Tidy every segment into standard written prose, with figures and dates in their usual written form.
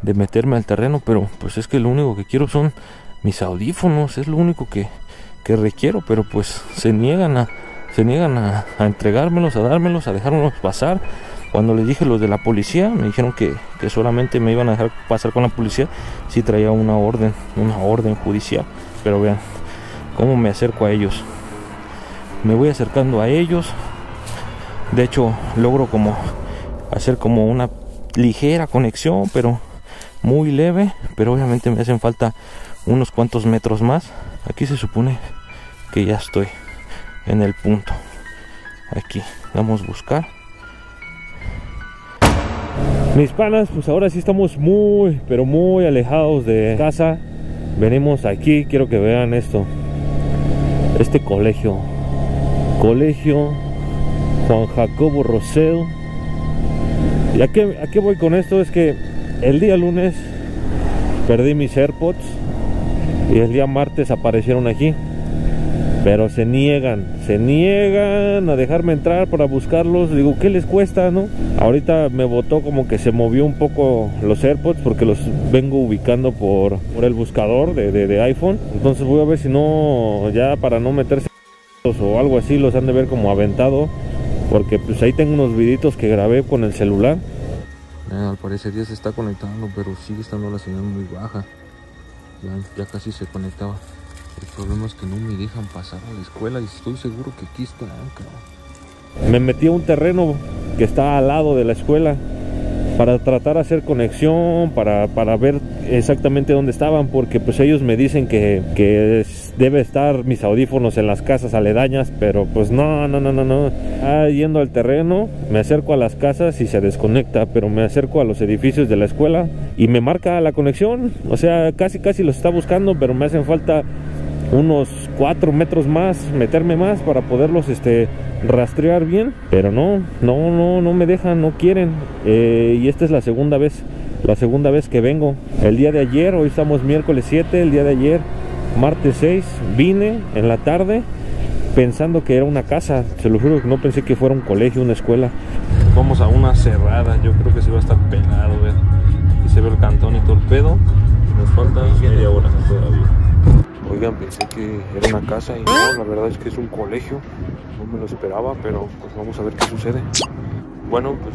de meterme al terreno, pero pues es que lo único que quiero son mis audífonos, es lo único que requiero, pero pues se niegan a entregármelos, a dármelos, a dejármelos pasar. Cuando les dije los de la policía, me dijeron que solamente me iban a dejar pasar con la policía si traía una orden judicial. Pero vean cómo me acerco a ellos. Me voy acercando a ellos. De hecho, logro como hacer como una ligera conexión, pero muy leve. Pero obviamente me hacen falta unos cuantos metros más. Aquí se supone que ya estoy en el punto. Aquí vamos a buscar. Mis panas, pues ahora sí estamos muy, pero muy alejados de casa. Venimos aquí, quiero que vean esto. Este colegio Juan Jacobo Rosell. ¿Y a qué voy con esto? Es que el día lunes perdí mis AirPods y el día martes aparecieron aquí, pero se niegan a dejarme entrar para buscarlos. Digo, ¿qué les cuesta, no? Ahorita me botó como que se movió un poco los AirPods porque los vengo ubicando por el buscador de iPhone. Entonces voy a ver si no, ya para no meterse o algo así, los han de ver como aventado, porque pues ahí tengo unos videitos que grabé con el celular. Al parecer ya se está conectando, pero sigue estando la señal muy baja. Ya casi se conectaba. El problema es que no me dejan pasar a la escuela y estoy seguro que aquí están, cabrón. Me metí a un terreno que está al lado de la escuela para tratar de hacer conexión, para ver exactamente dónde estaban, porque pues ellos me dicen que debe estar mis audífonos en las casas aledañas, pero pues no. Yendo al terreno, me acerco a las casas y se desconecta, pero me acerco a los edificios de la escuela y me marca la conexión. O sea, casi los está buscando, pero me hacen falta unos 4 metros más, meterme más para poderlos rastrear bien, pero no me dejan, no quieren. Y esta es la segunda vez que vengo. El día de ayer, hoy estamos miércoles 7, el día de ayer, martes 6, vine en la tarde pensando que era una casa. Se lo juro que no pensé que fuera un colegio, una escuela. Vamos a una cerrada, yo creo que se va a estar pelado, ¿ver? Aquí se ve el cantón y todo el pedo. Nos falta media hora todavía. Oigan, pensé que era una casa y no, la verdad es que es un colegio. No me lo esperaba, pero pues vamos a ver qué sucede. Bueno, pues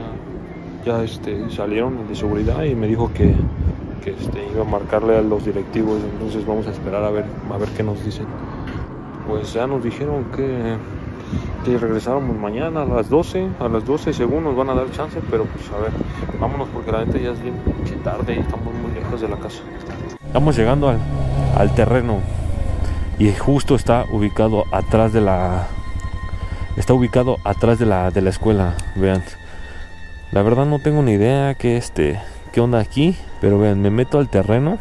ya salieron el de seguridad y me dijo que iba a marcarle a los directivos. Entonces vamos a esperar a ver qué nos dicen. Pues ya nos dijeron que regresáramos mañana a las 12 según nos van a dar chance, pero pues a ver, vámonos porque la neta ya es bien tarde y estamos muy lejos de la casa. Estamos llegando al terreno y justo está ubicado atrás de la escuela. Vean, la verdad no tengo ni idea qué onda aquí, pero vean, me meto al terreno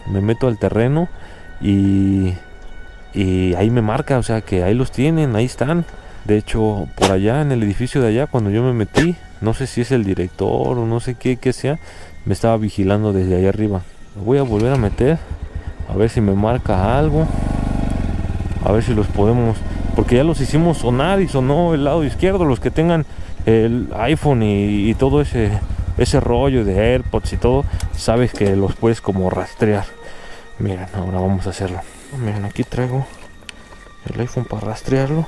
y ahí me marca, o sea que ahí los tienen, ahí están. De hecho, por allá en el edificio de allá, cuando yo me metí, no sé si es el director o no sé qué sea, me estaba vigilando desde allá arriba. Me voy a volver a meter a ver si me marca algo, a ver si los podemos, porque ya los hicimos sonar y sonó el lado izquierdo. Los que tengan el iPhone y todo ese rollo de AirPods y todo, sabes que los puedes como rastrear. Miren, ahora vamos a hacerlo. Miren, aquí traigo el iPhone para rastrearlo.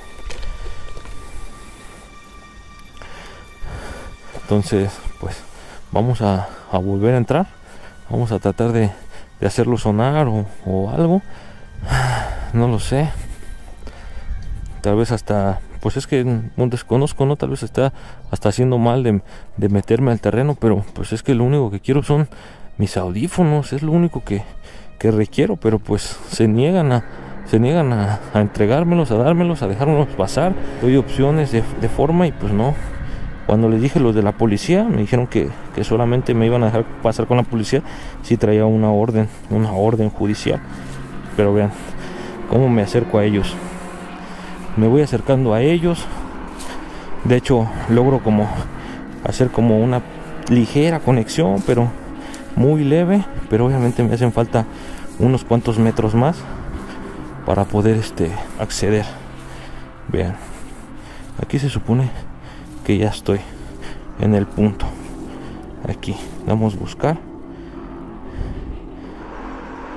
Entonces, pues vamos a volver a entrar. Vamos a tratar de hacerlo sonar o algo. No lo sé. Tal vez hasta, pues es que no desconozco, ¿no? Tal vez está hasta haciendo mal de meterme al terreno, pero pues es que lo único que quiero son mis audífonos. Es lo único que requiero, pero pues se niegan a entregármelos, a dármelos, a dejármelos pasar. Doy opciones de forma y pues no. Cuando les dije los de la policía, me dijeron que solamente me iban a dejar pasar con la policía si traía una orden judicial. Pero vean cómo me acerco a ellos. Me voy acercando a ellos. De hecho, logro como hacer como una ligera conexión, pero muy leve. Pero obviamente me hacen falta unos cuantos metros más para poder acceder. Vean, aquí se supone que ya estoy en el punto. Aquí vamos a buscar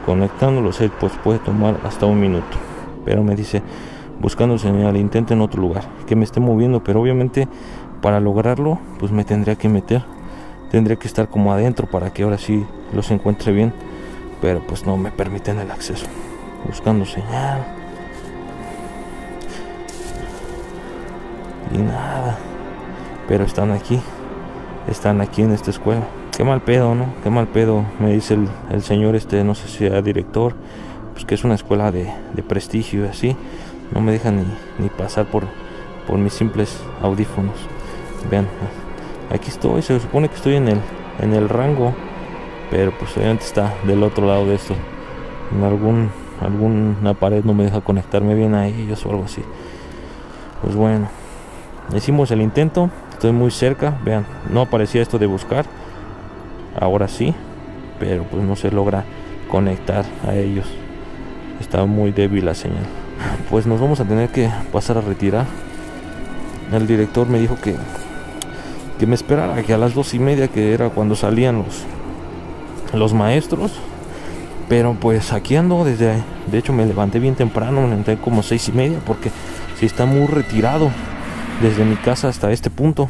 Conectando los AirPods puede tomar hasta 1 minuto. Pero me dice, buscando señal, intenta en otro lugar, que me esté moviendo. Pero obviamente para lograrlo, pues me tendría que meter. Tendría que estar como adentro para que ahora sí los encuentre bien. Pero pues no me permiten el acceso. Buscando señal. Y nada. Pero están aquí en esta escuela. Qué mal pedo, ¿no? Qué mal pedo. Me dice el señor no sé si sea director, pues que es una escuela de prestigio y así. No me dejan ni pasar por mis simples audífonos. Vean, aquí estoy, se supone que estoy en el rango, pero pues obviamente está del otro lado de esto. En alguna pared no me deja conectarme bien a ellos o algo así. Pues bueno, hicimos el intento. Estoy muy cerca, vean, no aparecía esto de buscar. Ahora sí, pero pues no se logra conectar a ellos. Está muy débil la señal. Pues nos vamos a tener que pasar a retirar. El director me dijo que me esperara, que a las 2:30, que era cuando salían los maestros. Pero pues aquí ando de hecho me levanté bien temprano, me levanté como 6:30, porque sí está muy retirado desde mi casa hasta este punto.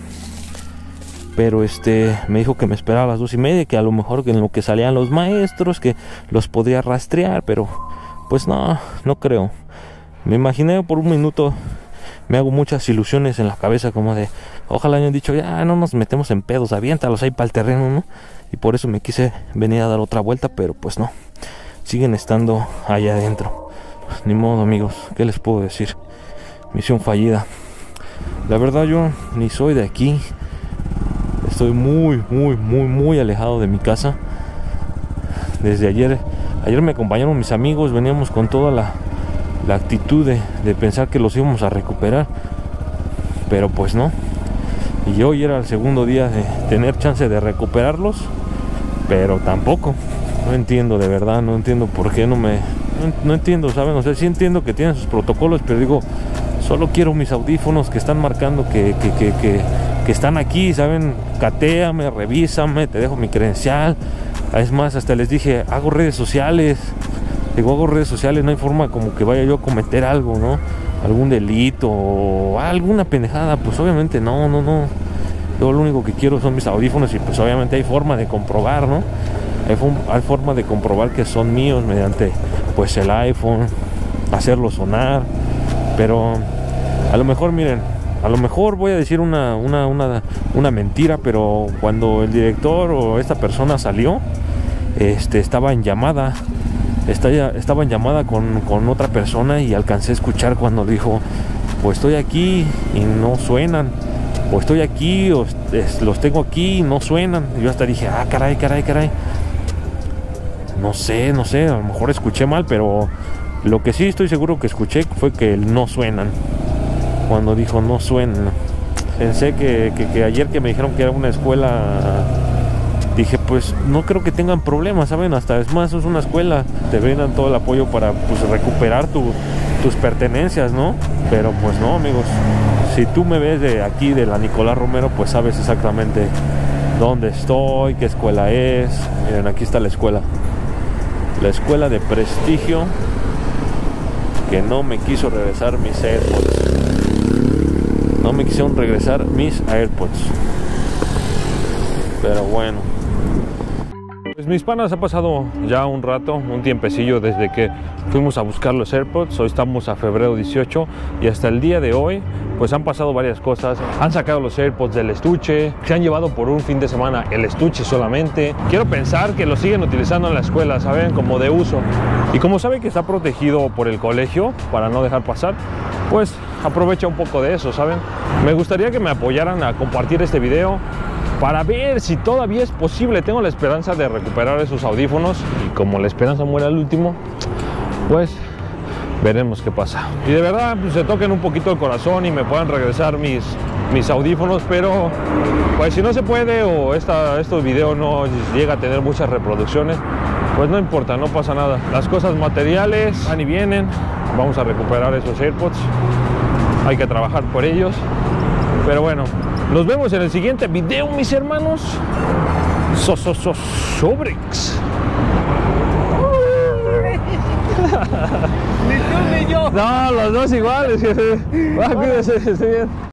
Pero me dijo que me esperaba a las 2:30, que a lo mejor que en lo que salían los maestros, que los podía rastrear, pero pues no creo. Me imaginé por un minuto, me hago muchas ilusiones en la cabeza, como de ojalá hayan dicho, ya no nos metemos en pedos, aviéntalos ahí para el terreno, ¿no? Y por eso me quise venir a dar otra vuelta, pero pues no, siguen estando allá adentro. Pues, ni modo, amigos, ¿qué les puedo decir? Misión fallida. La verdad, yo ni soy de aquí. Estoy muy alejado de mi casa. Desde ayer me acompañaron mis amigos. Veníamos con toda la actitud de pensar que los íbamos a recuperar, pero pues no. Y hoy era el segundo día de tener chance de recuperarlos, pero tampoco. No entiendo, de verdad, no entiendo por qué no entiendo, ¿saben? O sea, sí entiendo que tienen sus protocolos, pero digo, solo quiero mis audífonos que están marcando que están aquí, ¿saben? Catéame, revísame, te dejo mi credencial. Es más, hasta les dije, hago redes sociales. Digo, hago redes sociales, no hay forma como que vaya yo a cometer algo, ¿no? Algún delito o alguna pendejada. Pues obviamente no. Yo lo único que quiero son mis audífonos y pues obviamente hay forma de comprobar, ¿no? Hay forma de comprobar que son míos mediante pues el iPhone, hacerlo sonar. Pero a lo mejor, miren, a lo mejor voy a decir una mentira, pero cuando el director o esta persona salió, estaba en llamada con otra persona, y alcancé a escuchar cuando dijo, pues estoy aquí y no suenan, o estoy aquí, o los tengo aquí y no suenan. Y yo hasta dije, caray. No sé, a lo mejor escuché mal, pero lo que sí estoy seguro que escuché fue que no suenan. Cuando dijo no suenan, pensé que ayer que me dijeron que era una escuela, dije, pues no creo que tengan problemas, ¿saben? Hasta es más, es una escuela, te brindan todo el apoyo para pues recuperar tus pertenencias, ¿no? Pero pues no, amigos, si tú me ves de aquí, de la Nicolás Romero, pues sabes exactamente dónde estoy, qué escuela es. Miren, aquí está la escuela de prestigio, que no me quiso regresar mis AirPods. No me quisieron regresar mis AirPods. Pero bueno, pues mis panas, ha pasado ya un rato, un tiempecillo desde que fuimos a buscar los AirPods. Hoy estamos a febrero 18 y hasta el día de hoy pues han pasado varias cosas. Han sacado los AirPods del estuche, se han llevado por un fin de semana el estuche solamente. Quiero pensar que lo siguen utilizando en la escuela, ¿saben? Como de uso. Y como saben que está protegido por el colegio para no dejar pasar, pues aprovecha un poco de eso, ¿saben? Me gustaría que me apoyaran a compartir este video para ver si todavía es posible. Tengo la esperanza de recuperar esos audífonos, y como la esperanza muere al último, pues veremos qué pasa. Y de verdad, pues, se toquen un poquito el corazón y me puedan regresar mis audífonos, pero pues si no se puede, o este video no llega a tener muchas reproducciones, pues no importa, no pasa nada. Las cosas materiales van y vienen. Vamos a recuperar esos AirPods, hay que trabajar por ellos. Pero bueno, nos vemos en el siguiente video, mis hermanos. Sobrix. Ni tú ni yo. No, los dos iguales, jefe. Va, cuídese, esté bien.